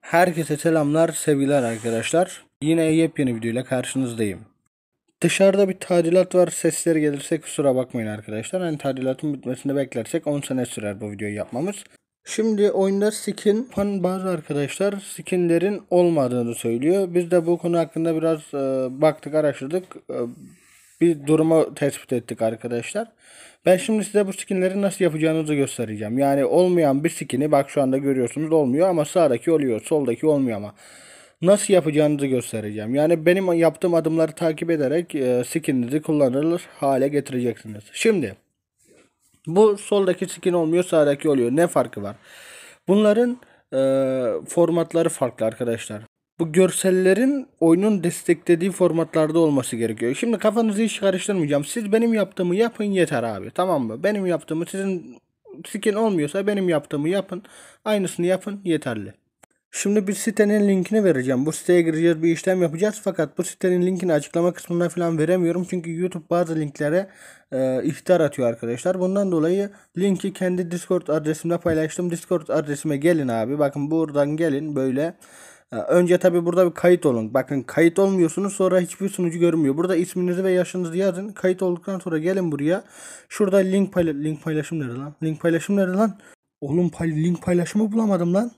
Herkese selamlar, sevgiler arkadaşlar. Yine yepyeni videoyla karşınızdayım. Dışarıda bir tadilat var. Sesleri gelirse kusura bakmayın arkadaşlar. Hani tadilatın bitmesini beklersek 10 sene sürer bu videoyu yapmamız. Şimdi oyunda skin yapan bazı arkadaşlar skinlerin olmadığını söylüyor. Biz de bu konu hakkında biraz baktık, araştırdık. Bir durumu tespit ettik arkadaşlar. Ben şimdi size bu skinleri nasıl yapacağınızı göstereceğim. Yani olmayan bir skin'i, bak şu anda görüyorsunuz, olmuyor ama sağdaki oluyor, soldaki olmuyor ama. Nasıl yapacağınızı göstereceğim. Yani benim yaptığım adımları takip ederek skininizi kullanılır hale getireceksiniz. Şimdi bu soldaki skin olmuyor, sağdaki oluyor. Ne farkı var? Bunların formatları farklı arkadaşlar. Bu görsellerin oyunun desteklediği formatlarda olması gerekiyor. Şimdi kafanızı hiç karıştırmayacağım. Siz benim yaptığımı yapın yeter abi. Tamam mı? Benim yaptığımı, sizin skin olmuyorsa benim yaptığımı yapın. Aynısını yapın, yeterli. Şimdi bir sitenin linkini vereceğim. Bu siteye gireceğiz, bir işlem yapacağız. Fakat bu sitenin linkini açıklama kısmında falan veremiyorum. Çünkü YouTube bazı linklere ihtar atıyor arkadaşlar. Bundan dolayı linki kendi Discord adresimde paylaştım. Discord adresime gelin abi. Bakın buradan gelin böyle. Önce tabi burada bir kayıt olun. Bakın kayıt olmuyorsunuz, sonra hiçbir sunucu görünmüyor. Burada isminizi ve yaşınızı yazın. Kayıt olduktan sonra gelin buraya. Şurada link paylaşım nerede lan? Link paylaşım nerede lan? Oğlum link paylaşımı bulamadım lan.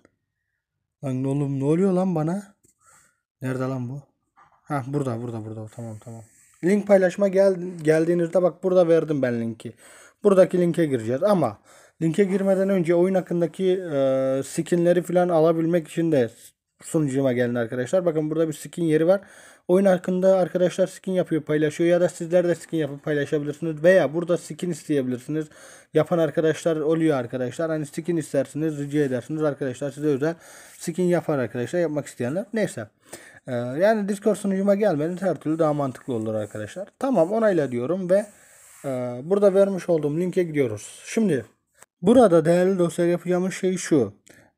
Lan oğlum ne oluyor lan bana? Nerede lan bu? Ha, burada. Tamam. Link paylaşma geldiğinizde bak burada verdim ben linki. Buradaki linke gireceğiz ama linke girmeden önce oyun hakkındaki skinleri falan alabilmek için de sunucuma gelin arkadaşlar. Bakın burada bir skin yeri var. Oyun hakkında arkadaşlar skin yapıyor, paylaşıyor ya da sizler de skin yapıp paylaşabilirsiniz veya burada skin isteyebilirsiniz. Yapan arkadaşlar oluyor arkadaşlar. Hani skin istersiniz, rica edersiniz arkadaşlar, size özel skin yapar arkadaşlar, yapmak isteyenler. Neyse. Yani Discord sunucuma gelmeniz her türlü daha mantıklı olur arkadaşlar. Tamam, onayla diyorum ve burada vermiş olduğum linke gidiyoruz. Şimdi burada değerli dostlar yapacağımız şey şu.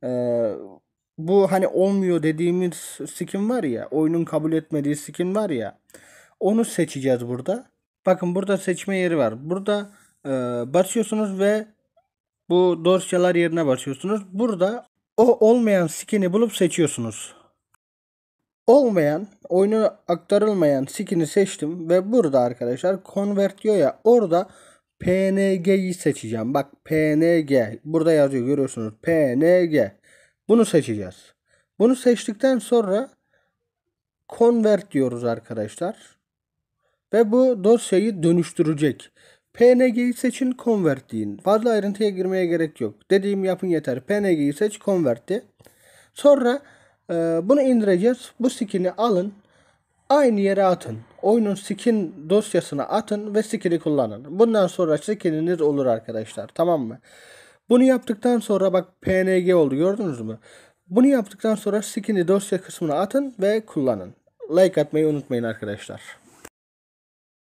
Bu hani olmuyor dediğimiz skin var ya, oyunun kabul etmediği skin var ya, onu seçeceğiz burada. Bakın burada seçme yeri var. Burada basıyorsunuz ve bu dosyalar yerine basıyorsunuz. Burada o olmayan skin'i bulup seçiyorsunuz. Olmayan, oyuna aktarılmayan skin'i seçtim ve burada arkadaşlar convert diyor ya, orada PNG'yi seçeceğim. Bak PNG burada yazıyor, görüyorsunuz, PNG. Bunu seçeceğiz. Bunu seçtikten sonra convert diyoruz arkadaşlar. Ve bu dosyayı dönüştürecek. PNG'yi seçin, convert deyin. Fazla ayrıntıya girmeye gerek yok. Dediğim yapın yeter. PNG'yi seç, convert de. Sonra bunu indireceğiz. Bu skin'i alın. Aynı yere atın. Oyunun skin dosyasına atın ve skin'i kullanın. Bundan sonra skin'iniz olur arkadaşlar. Tamam mı? Bunu yaptıktan sonra bak PNG oldu, gördünüz mü? Bunu yaptıktan sonra skin'i dosya kısmına atın ve kullanın. Like atmayı unutmayın arkadaşlar.